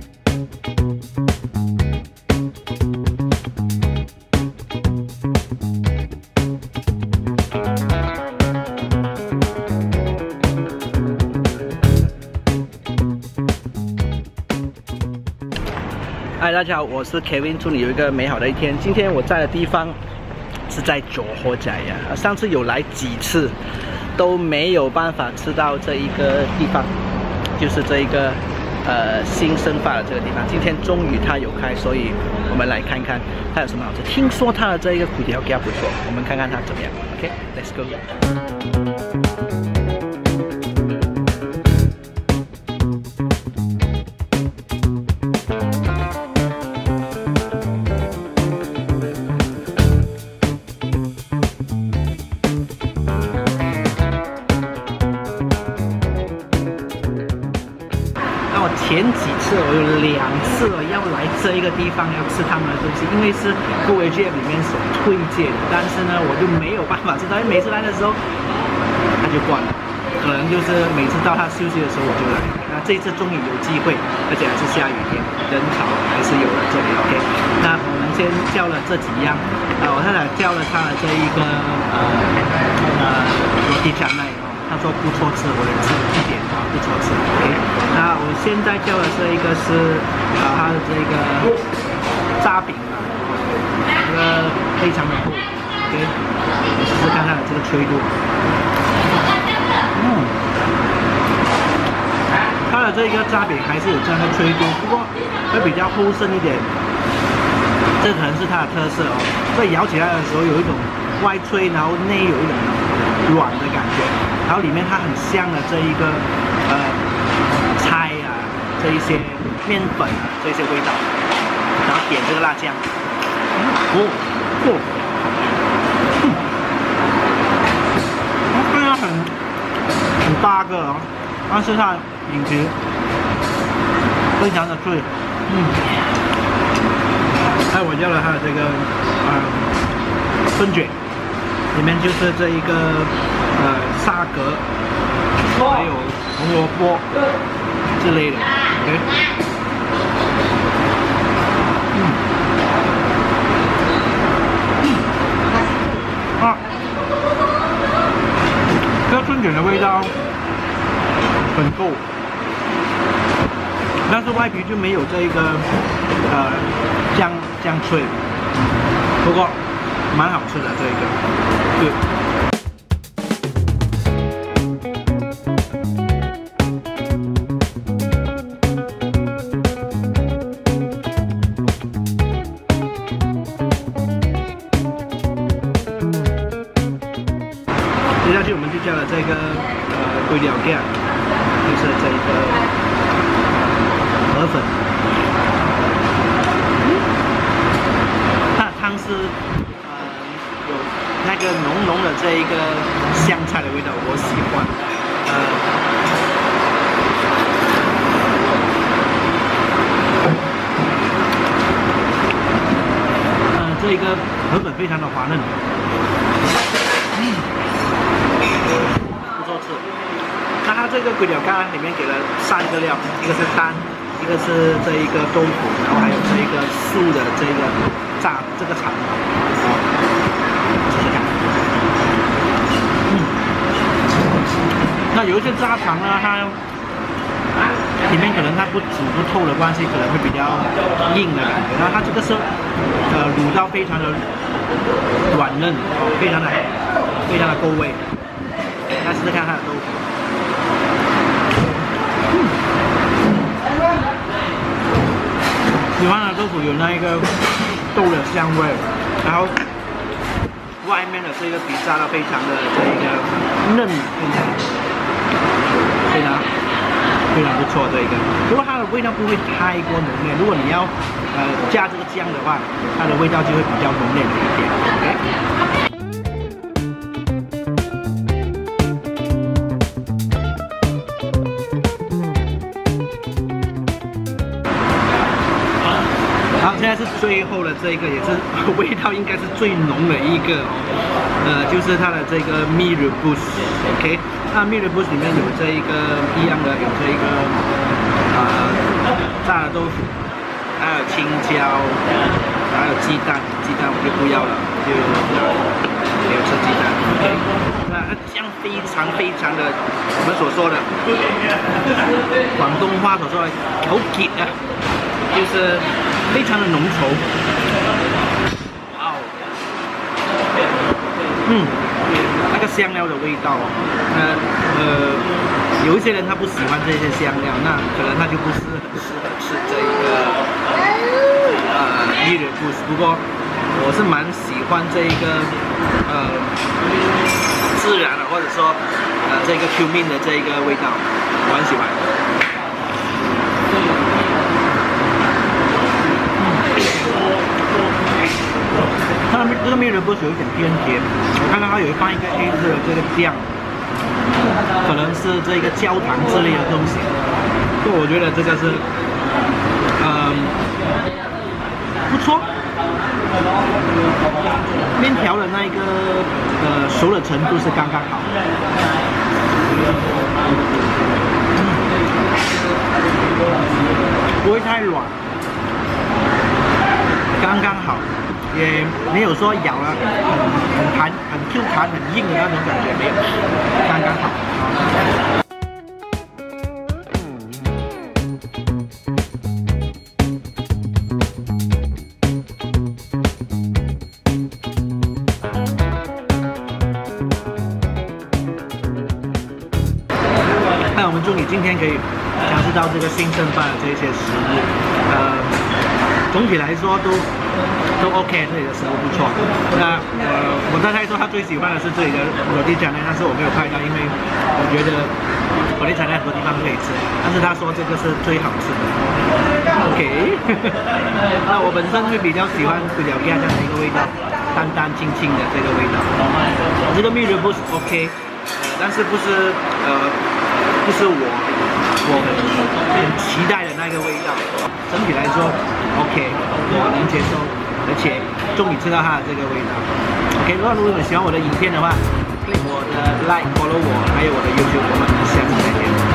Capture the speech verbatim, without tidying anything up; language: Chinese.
嗨，大家好，我是 Kevin， 祝你有一个美好的一天。今天我在的地方是在佐贺仔呀，上次有来几次都没有办法吃到这一个地方，就是这一个呃新生发的这个地方。今天终于它有开，所以我们来看看它有什么好吃。听说它的这一个骨条羹不错，我们看看它怎么样。OK，let's go。前几次我有两次我要来这一个地方要吃他们的东西，因为是 Go A G F 里面所推荐的，但是呢我就没有办法吃到，因为每次来的时候它就关了，可能就是每次到他休息的时候我就来。那这一次终于有机会，而且还是下雨天，人潮还是有的这里。OK， 那我们先叫了这几样，啊，我太太叫了他的这一个呃呃罗蒂加奈。他说不错吃，我也吃了一点啊，不错吃。OK， 那我现在叫的这一个是啊，它的这个炸饼啊，这个非常的厚。OK， 我试试看它的这个脆度。嗯，它的这个炸饼还是有这样的脆度，不过会比较厚身一点。这可能是它的特色哦，所以咬起来的时候有一种外脆，然后内有一种软的感觉。然后里面它很香的这一个呃菜啊，这一些面粉啊，这些味道，然后点这个辣酱，哦哦，嗯，虽然很很大个哦，但是它饼皮非常的脆，嗯，还有我要了它的这个呃春卷。里面就是这一个呃沙格，还有红萝卜之类的 ，OK， 嗯，嗯，啊，这个春卷的味道很够，但是外皮就没有这一个呃酱酱脆，不过蛮好吃的这一个。对，接下去我们就叫了这个呃龟料羹，就是这一个河粉，它的汤是。那个浓浓的这一个香菜的味道，我喜欢。呃，呃，这一个河粉非常的滑嫩，嗯，不错吃。那它这个龟料羹里面给了三个料，一个是蛋，一个是这一个豆腐，然后还有这一个素的这个炸这个肠。那有一些炸肠呢，它里面可能它不煮不透的关系，可能会比较硬的感觉。然后它这个是呃卤到非常的软嫩，非常的非常的够味。来试试看它的豆腐，嗯，喜欢的豆腐有那一个豆的香味，然后外面的这个皮炸的非常的这一个嫩，非常。非常非常不错这一个，不过它的味道不会太过浓烈。如果你要呃加这个酱的话，它的味道就会比较浓烈一点。OK。好，现在是最后的这一个，也是味道应该是最浓的一个哦，呃，就是它的这个 mie rebus，OK。那 mie rebus 里面有这一个一样的，有这一个呃炸的豆腐，还有青椒，还有鸡蛋，鸡蛋我就不要了，就没有吃鸡蛋。OK， 那这样非常非常的，我们所说的广东话所说的好結啊，就是非常的濃稠。哇哦，嗯。 那个香料的味道，那呃，有一些人他不喜欢这些香料，那可能他就不是很适合吃这一个呃蜜仁布斯。不过我是蛮喜欢这一个呃自然的，或者说呃这个 cumin 的这一个味道，我很喜欢。它的这个蜜仁布斯有一点偏甜，我看到它有放一个黑色的这个酱，可能是这个焦糖之类的东西。所以我觉得这个是，嗯，不错。面条的那一个呃熟的程度是刚刚好，不会太软，刚刚好。 也没有说咬了很很弹、很 Q 弹、很硬的那种感觉，没有，刚刚好。那我们祝你今天可以尝试到这个新盛饭的这些食物，呃，总体来说都。 都 OK， 这里的食物不错。那呃，我太太说她最喜欢的是这里的裸地炒蛋，但是我没有拍到，因为我觉得裸地炒蛋很多地方可以吃，但是她说这个是最好吃的。OK， 那我本身会比较喜欢比较家这样的一个味道，淡淡清清的这个味道。这个蜜仁不是 OK， 呃，但是不是呃不是我我很期待的那个味道。整体来说 OK， 我能接受。 而且终于吃到它的这个味道。OK， 如果如果你们喜欢我的影片的话 ，click 我的 like，follow 我，还有我的 YouTube， 我们下次再见。